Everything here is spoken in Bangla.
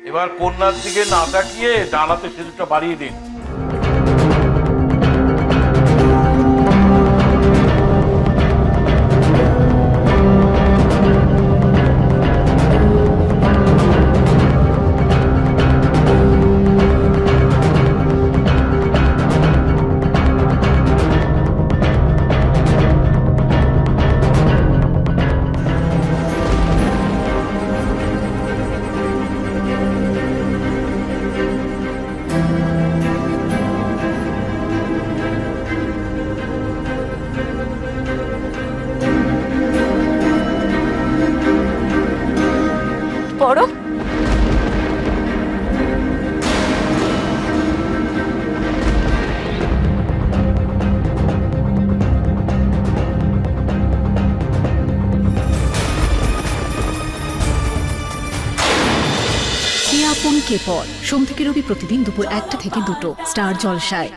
এবার কন্যার দিকে না তাকিয়ে ডানাতে সিঁদুরটা বাড়িয়ে দিন। পড়ো। কে আপন কে পর, সোম থেকে রবি প্রতিদিন দুপুর 1টা থেকে 2টো, স্টার জলসায়।